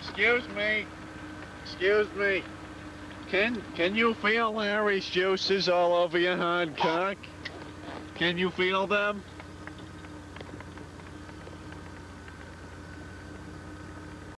Excuse me. Excuse me. Can you feel Larry's juices all over your hard cock? Can you feel them?